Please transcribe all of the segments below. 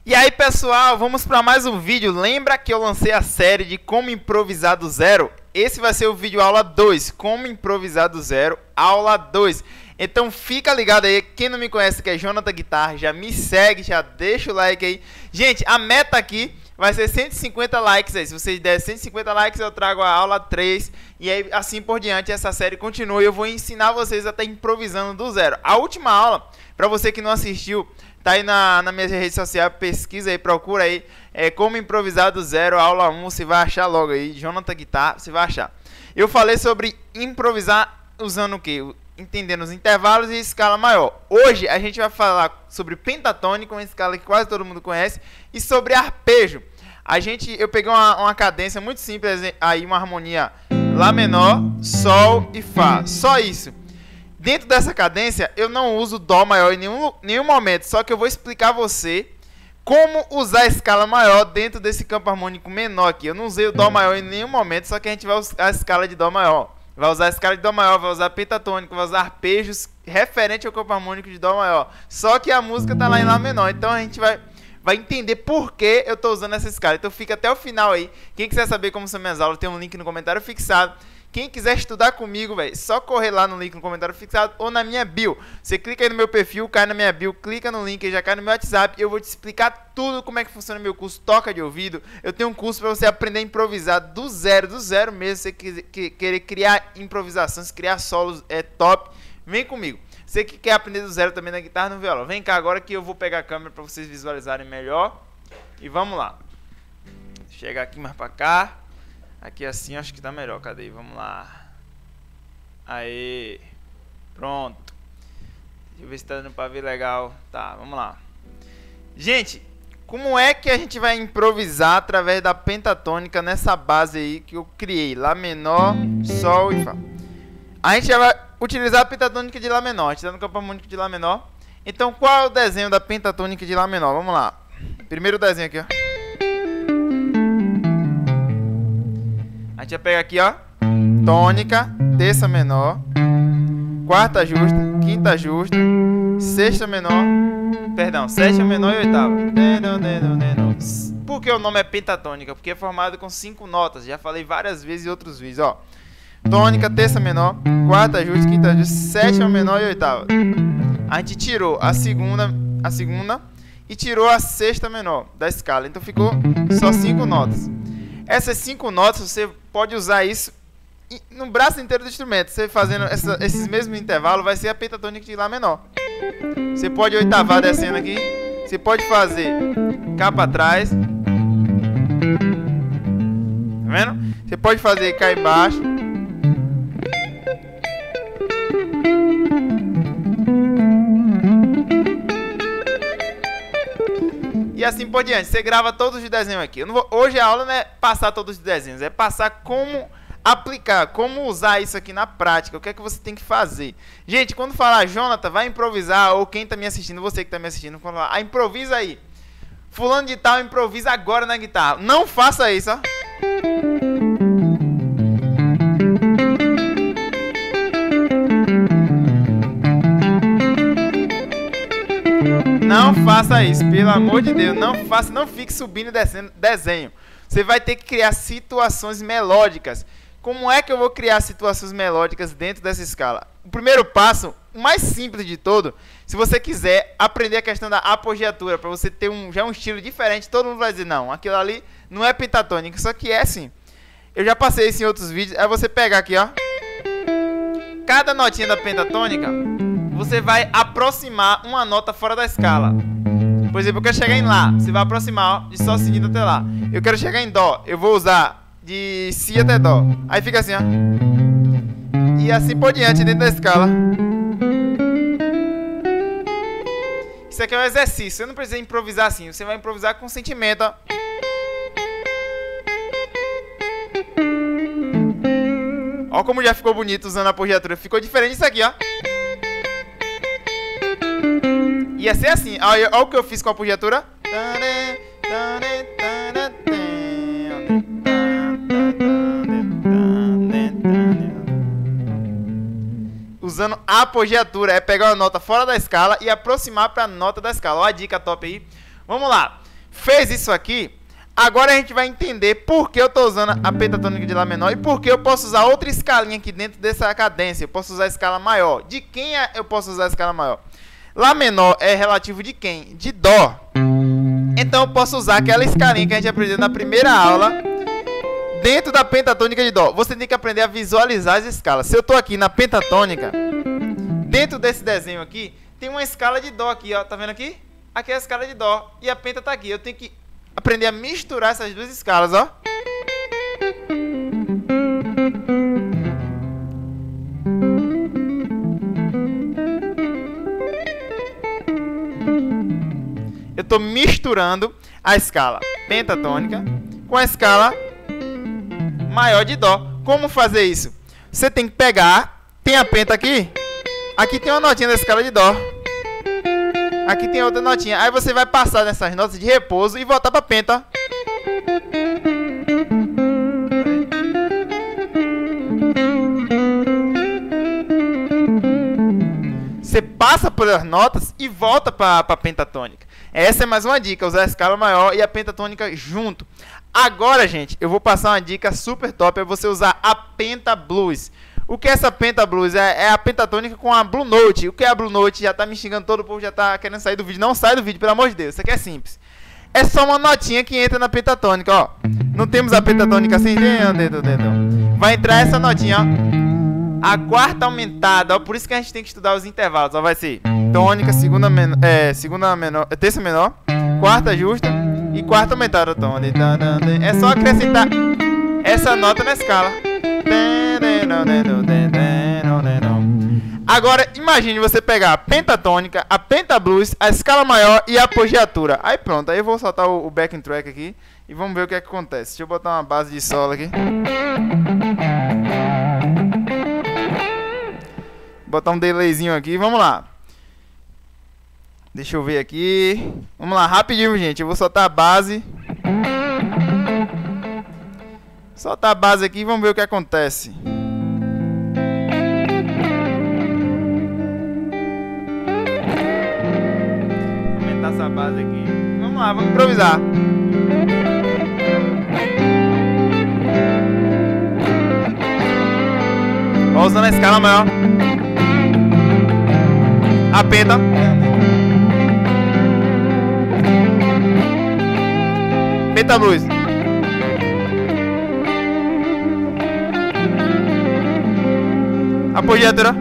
E aí pessoal, vamos para mais um vídeo. Lembra que eu lancei a série de como improvisar do zero? Esse vai ser o vídeo aula 2, como improvisar do zero, aula 2. Então fica ligado aí, quem não me conhece que é Jonathan Guitar, já me segue, já deixa o like aí. Gente, a meta aqui vai ser 150 likes aí. Se vocês derem 150 likes eu trago a aula 3 e aí assim por diante essa série continua e eu vou ensinar vocês a estar improvisando do zero. A última aula, para você que não assistiu, tá aí na minha rede social, pesquisa aí, procura aí, como improvisar do zero, aula 1, você vai achar logo aí, Jonathan Guitar, você vai achar. Eu falei sobre improvisar usando o que? Entendendo os intervalos e escala maior. Hoje a gente vai falar sobre pentatônica, uma escala que quase todo mundo conhece, e sobre arpejo. Eu peguei uma cadência muito simples aí, uma harmonia Lá menor, Sol e Fá, só isso. Dentro dessa cadência, eu não uso Dó maior em nenhum momento, só que eu vou explicar a você como usar a escala maior dentro desse campo harmônico menor aqui. Eu não usei o Dó maior em nenhum momento, só que a gente vai usar a escala de Dó maior. Vai usar a escala de Dó maior, vai usar pentatônica, vai usar arpejos referente ao campo harmônico de Dó maior. Só que a música tá lá em Lá menor, então a gente vai entender por que eu tô usando essa escala. Então fica até o final aí. Quem quiser saber como são minhas aulas, tem um link no comentário fixado. Quem quiser estudar comigo, velho, só correr lá no link no comentário fixado ou na minha bio. Você clica aí no meu perfil, cai na minha bio, clica no link e já cai no meu WhatsApp. Eu vou te explicar tudo como é que funciona o meu curso Toca de Ouvido. Eu tenho um curso para você aprender a improvisar do zero mesmo. Se você querer criar improvisações, criar solos, é top. Vem comigo. Você que quer aprender do zero também na guitarra e no violão, vem cá agora que eu vou pegar a câmera para vocês visualizarem melhor. E vamos lá. Chega aqui mais para cá. Aqui assim acho que tá melhor, cadê? Vamos lá. Aê. Pronto. Deixa eu ver se tá dando pra ver legal. Tá, vamos lá. Gente, como é que a gente vai improvisar através da pentatônica nessa base aí que eu criei? Lá menor, Sol e Fá. A gente já vai utilizar a pentatônica de Lá menor. A gente tá no campo harmônico de Lá menor. Então qual é o desenho da pentatônica de Lá menor? Vamos lá. Primeiro desenho aqui, ó. A gente vai pegar aqui, ó, tônica, terça menor, quarta justa, quinta justa, sexta menor, perdão, sétima menor e oitava. Por que o nome é pentatônica? Porque é formado com 5 notas, já falei várias vezes em outros vídeos, ó. Tônica, terça menor, quarta justa, quinta justa, sétima menor e oitava. A gente tirou a segunda e tirou a sexta menor da escala, então ficou só 5 notas. Essas 5 notas você pode usar isso no braço inteiro do instrumento. Você fazendo esses mesmos intervalos vai ser a pentatônica de Lá menor. Você pode oitavar descendo aqui. Você pode fazer cá para trás. Tá vendo? Você pode fazer cá embaixo. E assim por diante, você grava todos os desenhos aqui. Hoje a aula não é passar todos os desenhos, é passar como aplicar, como usar isso aqui na prática, o que é que você tem que fazer. Gente, quando falar, Jonathan, vai improvisar, ou quem está me assistindo, você que está me assistindo, quando falar, improvisa aí. Fulano de tal, improvisa agora na guitarra. Não faça isso, ó. Não faça isso, pelo amor de Deus, não faça, não fique subindo e descendo desenho. Você vai ter que criar situações melódicas. Como é que eu vou criar situações melódicas dentro dessa escala? O primeiro passo, o mais simples de todo, se você quiser aprender a questão da apogiatura, para você ter já um estilo diferente, todo mundo vai dizer, não, aquilo ali não é pentatônica, só que é sim. Eu já passei isso em outros vídeos, é você pegar aqui, ó. Cada notinha da pentatônica, você vai aproximar uma nota fora da escala. Por exemplo, eu quero chegar em Lá, você vai aproximar de Sol seguido até Lá. Eu quero chegar em Dó, eu vou usar de Si até Dó. Aí fica assim, ó. E assim por diante dentro da escala. Isso aqui é um exercício, você não precisa improvisar assim, você vai improvisar com sentimento, ó. Ó como já ficou bonito usando a apogiatura. Ficou diferente isso aqui, ó. Ia ser assim, olha o que eu fiz com a apogiatura. Usando a apogiatura, é pegar uma nota fora da escala e aproximar para a nota da escala. Olha a dica top aí. Vamos lá. Fez isso aqui, agora a gente vai entender por que eu estou usando a pentatônica de Lá menor e por que eu posso usar outra escalinha aqui dentro dessa cadência. Eu posso usar a escala maior. De quem eu posso usar a escala maior? Lá menor é relativo de quem? De Dó. Então eu posso usar aquela escalinha que a gente aprendeu na primeira aula dentro da pentatônica de Dó. Você tem que aprender a visualizar as escalas. Se eu estou aqui na pentatônica, dentro desse desenho aqui, tem uma escala de Dó aqui, ó. Tá vendo aqui? Aqui é a escala de Dó e a penta tá aqui. Eu tenho que aprender a misturar essas duas escalas, ó. Eu tô misturando a escala pentatônica com a escala maior de Dó. Como fazer isso? Você tem que pegar, tem a penta aqui, aqui tem uma notinha da escala de Dó. Aqui tem outra notinha. Aí você vai passar nessas notas de repouso e voltar para penta. Você passa pelas notas e volta para a pentatônica. Essa é mais uma dica, usar a escala maior e a pentatônica junto. Agora, gente, eu vou passar uma dica super top, é você usar a penta blues. O que é essa penta blues? É a pentatônica com a blue note. O que é a blue note? Já tá me xingando, todo o povo já tá querendo sair do vídeo. Não sai do vídeo, pelo amor de Deus. Isso aqui é simples. É só uma notinha que entra na pentatônica, ó. Não temos a pentatônica assim, vai entrar essa notinha, ó. A quarta aumentada, ó. Por isso que a gente tem que estudar os intervalos, ó. Vai ser tônica, segunda menor, terça menor, quarta justa e quarta aumentada. É só acrescentar essa nota na escala. Agora imagine você pegar a pentatônica, a pentablues, a escala maior e a apogiatura. Aí pronto, aí eu vou soltar o backing track aqui e vamos ver o que é que acontece. Deixa eu botar uma base de solo aqui. Botar um delayzinho aqui, vamos lá. Deixa eu ver aqui. Vamos lá, rapidinho, gente. Eu vou soltar a base. Soltar a base aqui e vamos ver o que acontece. Vou aumentar essa base aqui. Vamos lá, vamos improvisar. Vou usando a escala maior. A penta. Penta blues. Apogiatura.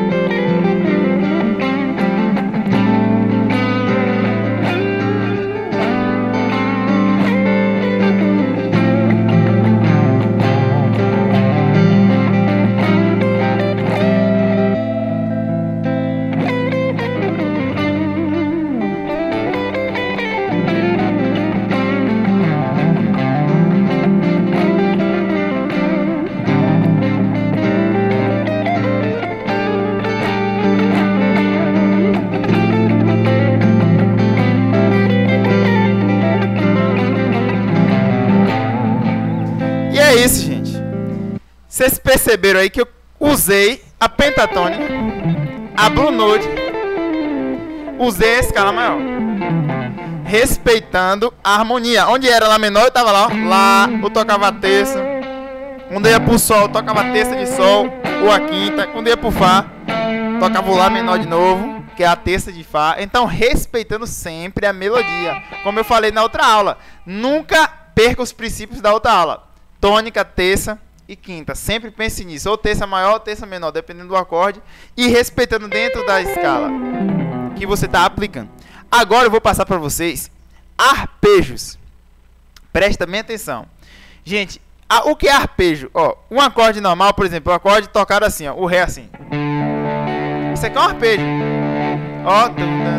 É isso, gente. Vocês perceberam aí que eu usei a pentatônica, a blue note, usei a escala maior, respeitando a harmonia. Onde era Lá menor, eu tava lá, ó. Lá, eu tocava a terça. Quando eu ia pro Sol, eu tocava a terça de Sol, ou a quinta. Quando eu ia pro Fá, tocava o Lá menor de novo, que é a terça de Fá. Então, respeitando sempre a melodia. Como eu falei na outra aula, nunca perca os princípios da outra aula. Tônica, terça e quinta. Sempre pense nisso. Ou terça maior ou terça menor, dependendo do acorde. E respeitando dentro da escala que você está aplicando. Agora eu vou passar para vocês arpejos. Presta bem atenção. Gente, o que é arpejo? Ó, um acorde normal, por exemplo, o acorde tocado assim, ó, o Ré assim. Isso aqui é um arpejo. Ó.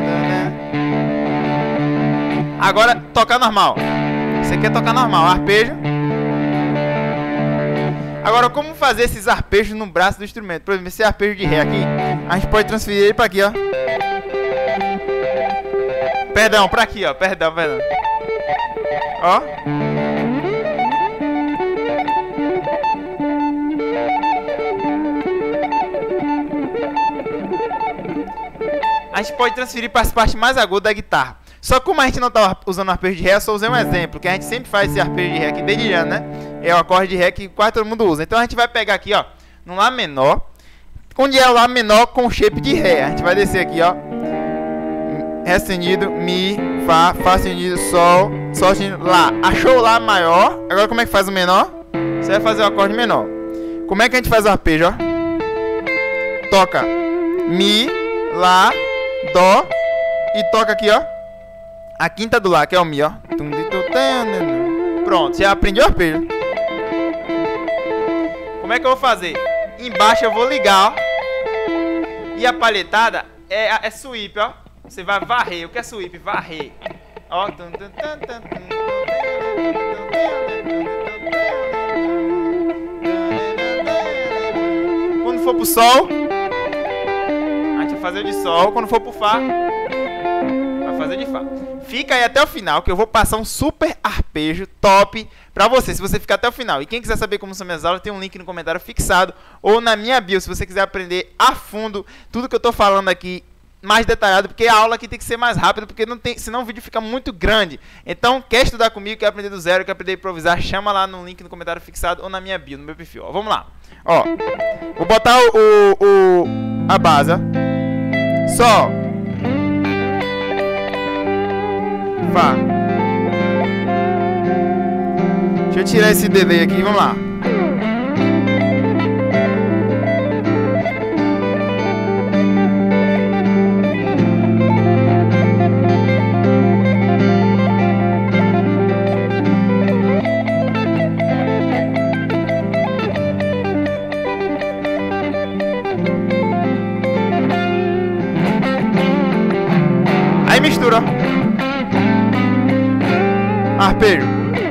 Agora, tocar normal. Isso aqui é tocar normal, arpejo. Agora, como fazer esses arpejos no braço do instrumento? Por exemplo, esse arpejo de Ré aqui, a gente pode transferir ele para aqui, ó. Perdão, para aqui, ó. Perdão. Ó. A gente pode transferir para as partes mais agudas da guitarra. Só que como a gente não tá usando arpejo de Ré, eu só usei um exemplo, que a gente sempre faz esse arpejo de Ré aqui desde já, né? É o acorde de Ré que quase todo mundo usa. Então a gente vai pegar aqui, ó, no Lá menor, onde é o Lá menor com shape de Ré. A gente vai descer aqui, ó, Ré sustenido, Mi, Fá, Fá sustenido, Sol, Sol sustenido, Lá. Achou o Lá maior? Agora como é que faz o menor? Você vai fazer o acorde menor. Como é que a gente faz o arpejo, ó? Toca Mi, Lá, Dó e toca aqui, ó, a quinta do Lá, que é o Mi, ó. Pronto, já aprendeu o arpejo. Como é que eu vou fazer? Embaixo eu vou ligar, ó. E a palhetada é sweep, ó. Você vai varrer. O que é sweep? Varrer. Ó. Quando for pro Sol, a gente vai fazer o de Sol. Quando for pro Fá, vai fazer de Fá. Fica aí até o final, que eu vou passar um super arpejo top pra você, se você ficar até o final. E quem quiser saber como são minhas aulas, tem um link no comentário fixado ou na minha bio, se você quiser aprender a fundo tudo que eu tô falando aqui, mais detalhado, porque a aula aqui tem que ser mais rápida, porque não tem, senão o vídeo fica muito grande. Então, quer estudar comigo, quer aprender do zero, quer aprender a improvisar, chama lá no link no comentário fixado ou na minha bio, no meu perfil. Ó, vamos lá. Ó, vou botar a base, ó. Sol, Fá. Deixa eu tirar esse delay aqui, vamos lá. Aí mistura, ó. Arpejo.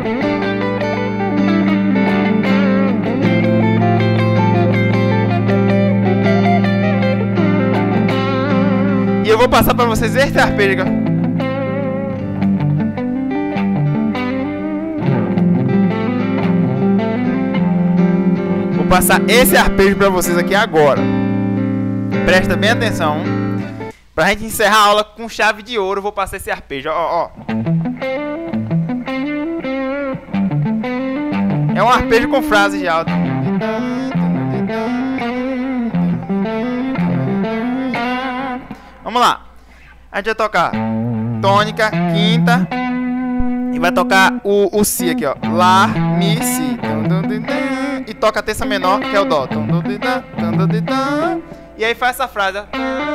E eu vou passar para vocês esse arpejo. Vou passar esse arpejo para vocês aqui agora. Presta bem atenção. Pra gente encerrar a aula com chave de ouro, eu vou passar esse arpejo. Ó, ó. É um arpejo com frase de alto. Vamos lá. A gente vai tocar tônica, quinta. E vai tocar o Si aqui, ó. Lá, Mi, Si. E toca a terça menor, que é o Dó. E aí faz essa frase, ó.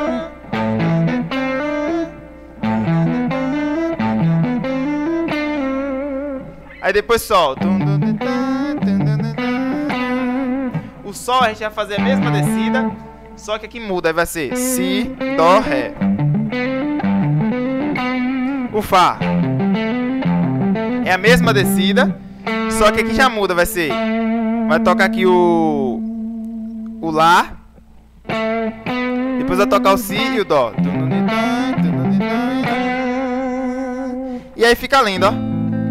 Aí depois Sol. O Sol a gente vai fazer a mesma descida, só que aqui muda, aí vai ser Si, Dó, Ré. O Fá é a mesma descida, só que aqui já muda, vai ser, vai tocar aqui o Lá, depois vai tocar o Si e o Dó. E aí fica lindo, ó.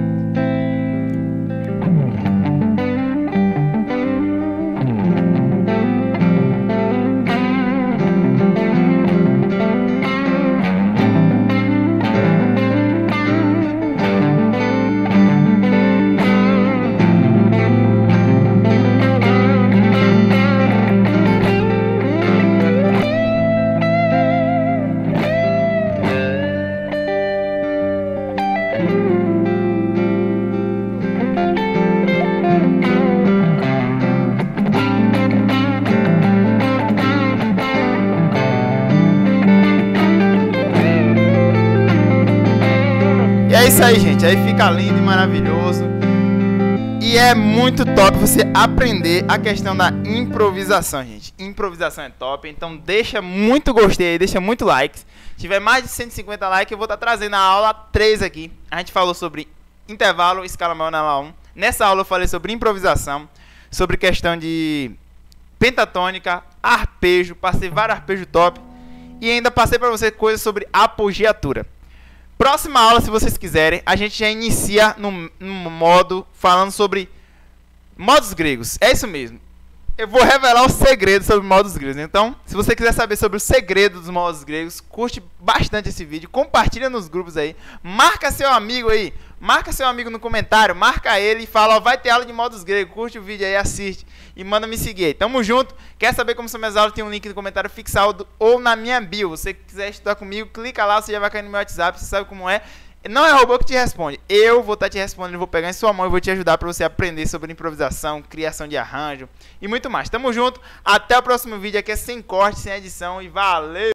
É isso aí, gente. Aí fica lindo e maravilhoso. E é muito top você aprender a questão da improvisação, gente. Improvisação é top. Então deixa muito gostei aí, deixa muito like. Se tiver mais de 150 likes, eu vou estar trazendo a aula 3 aqui. A gente falou sobre intervalo, escala maior na aula 1. Nessa aula eu falei sobre improvisação, sobre questão de pentatônica, arpejo. Passei vários arpejos top. E ainda passei para você coisas sobre apogiatura. Próxima aula, se vocês quiserem, a gente já inicia no modo falando sobre modos gregos. É isso mesmo. eu vou revelar o segredo sobre modos gregos. Então, se você quiser saber sobre o segredo dos modos gregos, curte bastante esse vídeo, compartilha nos grupos aí, marca seu amigo aí, marca seu amigo no comentário, marca ele e fala, ó, vai ter aula de modos gregos, curte o vídeo aí, assiste e manda me seguir aí. Tamo junto. Quer saber como são minhas aulas? Tem um link no comentário fixado ou na minha bio. Você quiser estudar comigo, clica lá, você já vai cair no meu WhatsApp, você sabe como é. Não é robô que te responde, eu vou estar te respondendo, vou pegar em sua mão e vou te ajudar para você aprender sobre improvisação, criação de arranjo e muito mais. Tamo junto, até o próximo vídeo, aqui é sem corte, sem edição e valeu!